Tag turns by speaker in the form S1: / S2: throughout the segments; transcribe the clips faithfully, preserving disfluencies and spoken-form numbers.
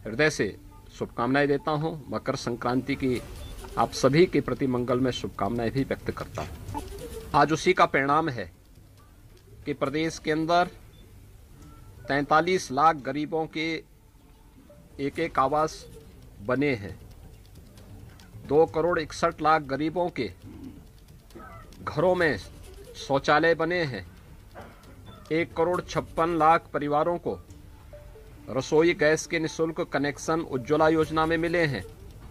S1: हृदय से शुभकामनाएं देता हूं। मकर संक्रांति की आप सभी के प्रति मंगल में शुभकामनाएं भी व्यक्त करता हूं। आज उसी का परिणाम है कि प्रदेश के अंदर तैंतालीस लाख गरीबों के एक एक आवास बने हैं। दो करोड़ इकसठ लाख गरीबों के घरों में शौचालय बने हैं। एक करोड़ छप्पन लाख परिवारों को रसोई गैस के निःशुल्क कनेक्शन उज्ज्वला योजना में मिले हैं।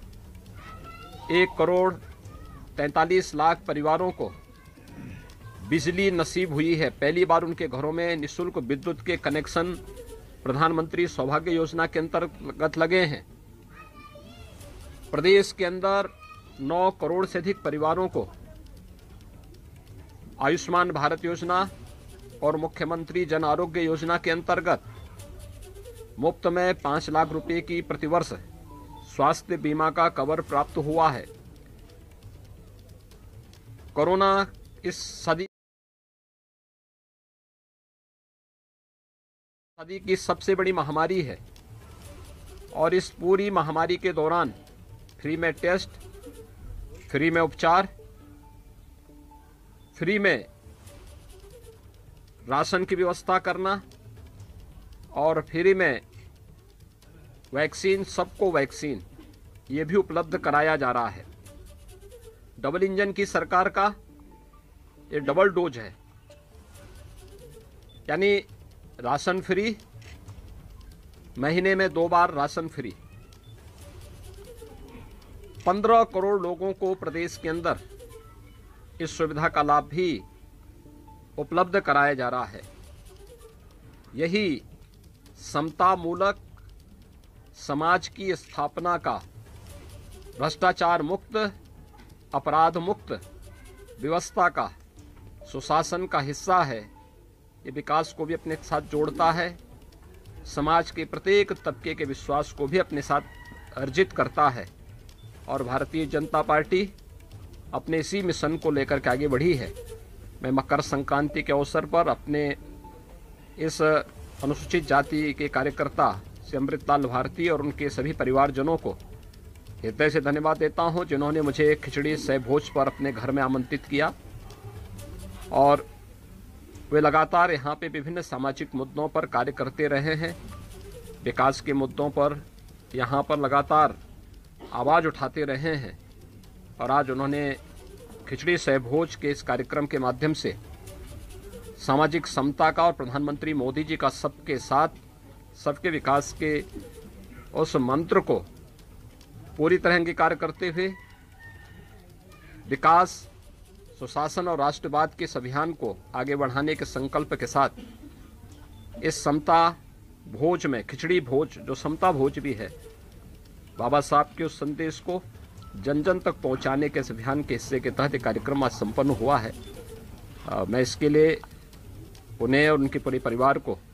S1: एक करोड़ तैंतालीस लाख परिवारों को बिजली नसीब हुई है। पहली बार उनके घरों में निःशुल्क विद्युत के कनेक्शन प्रधानमंत्री सौभाग्य योजना के अंतर्गत लगे हैं। प्रदेश के अंदर नौ करोड़ से अधिक परिवारों को आयुष्मान भारत योजना और मुख्यमंत्री जन आरोग्य योजना के अंतर्गत मुफ्त में पाँच लाख रुपए की प्रतिवर्ष स्वास्थ्य बीमा का कवर प्राप्त हुआ है। कोरोना इस सदी सदी की सबसे बड़ी महामारी है और इस पूरी महामारी के दौरान फ्री में टेस्ट, फ्री में उपचार, फ्री में राशन की व्यवस्था करना और फ्री में वैक्सीन, सबको वैक्सीन, ये भी उपलब्ध कराया जा रहा है। डबल इंजन की सरकार का ये डबल डोज है, यानी राशन फ्री, महीने में दो बार राशन फ्री। पंद्रह करोड़ लोगों को प्रदेश के अंदर इस सुविधा का लाभ भी उपलब्ध कराया जा रहा है। यही समता मूलक समाज की स्थापना का, भ्रष्टाचार मुक्त, अपराध मुक्त व्यवस्था का, सुशासन का हिस्सा है। ये विकास को भी अपने साथ जोड़ता है, समाज के प्रत्येक तबके के विश्वास को भी अपने साथ अर्जित करता है और भारतीय जनता पार्टी अपने इसी मिशन को लेकर के आगे बढ़ी है। मैं मकर संक्रांति के अवसर पर अपने इस अनुसूचित जाति के कार्यकर्ता से अमृतलाल भारती और उनके सभी परिवारजनों को हृदय से धन्यवाद देता हूं, जिन्होंने मुझे खिचड़ी सह भोज पर अपने घर में आमंत्रित किया और वे लगातार यहाँ पे विभिन्न सामाजिक मुद्दों पर कार्य करते रहे हैं। विकास के मुद्दों पर यहाँ पर लगातार आवाज़ उठाते रहे हैं और आज उन्होंने खिचड़ी सह भोज के इस कार्यक्रम के माध्यम से सामाजिक समता का और प्रधानमंत्री मोदी जी का सबके साथ सबके विकास के उस मंत्र को पूरी तरह अंगीकार करते हुए विकास, सुशासन और राष्ट्रवाद के इस अभियान को आगे बढ़ाने के संकल्प के साथ इस समता भोज में, खिचड़ी भोज जो समता भोज भी है, बाबा साहब के उस संदेश को जन जन तक पहुंचाने के इस अभियान के हिस्से के तहत कार्यक्रम आज संपन्न हुआ है। आ, मैं इसके लिए उन्हें और उनके पूरे परिवार को